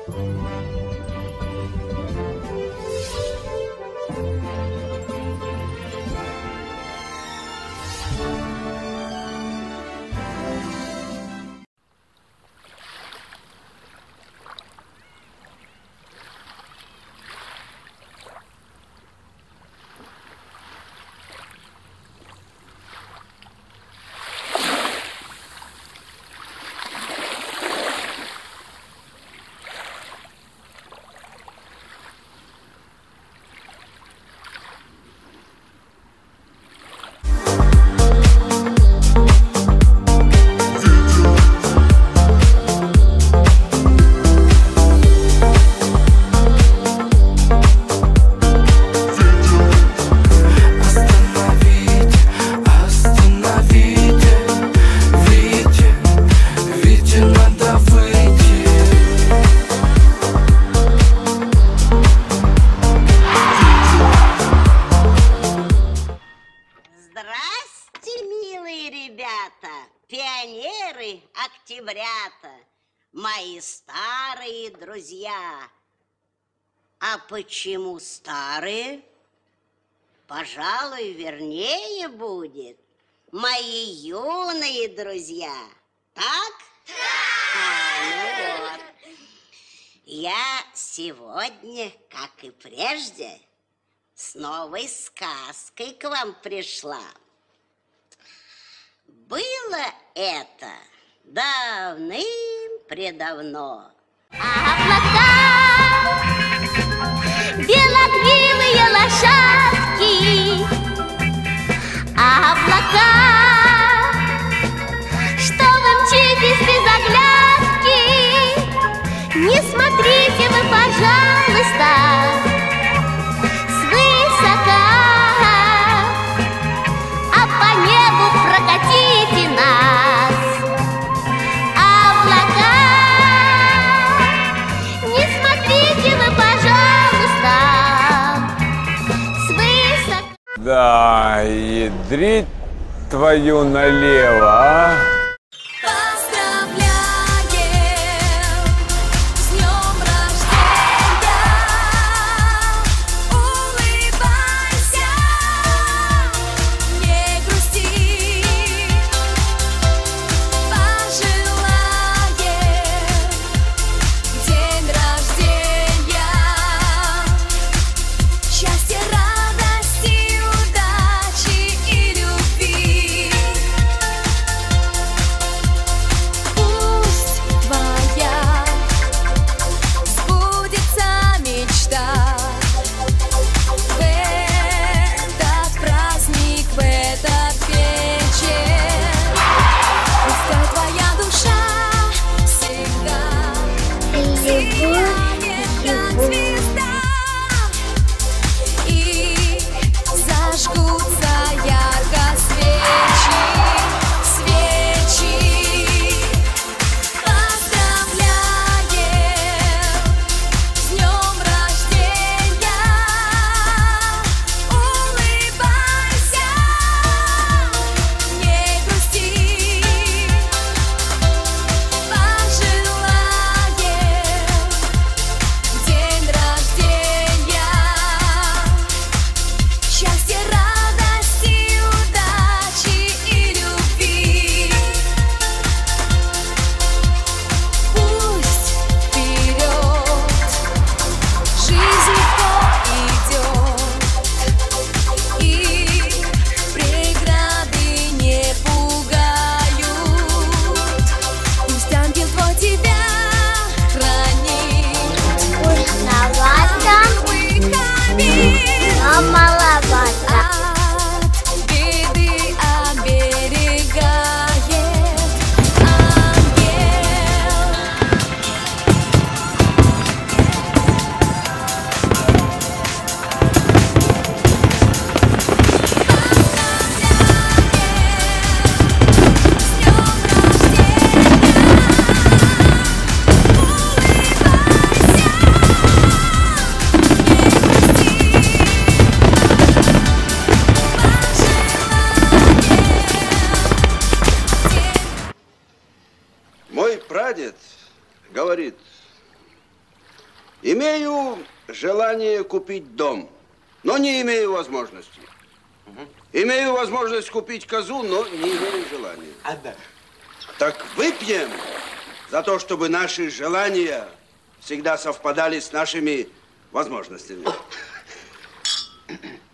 Пионеры, октябрята, мои старые друзья. А почему старые? Пожалуй, вернее будет. Мои юные друзья. Так? Ну вот. Я сегодня, как и прежде, с новой сказкой к вам пришла. Было это давным-предавно. Облака, белокрылые лошадки, облака, что вы мчитесь без оглядки, не смотрите вы, пожалуйста, свысока, а по небу прокатите нас. Облака, не смотрите вы, пожалуйста, свысока. Да, ядрить твою налево, а? Мой прадед говорит, Имею желание купить дом, но не имею возможности. Имею возможность купить козу, но не имею желания. Так выпьем за то, чтобы наши желания всегда совпадали с нашими возможностями.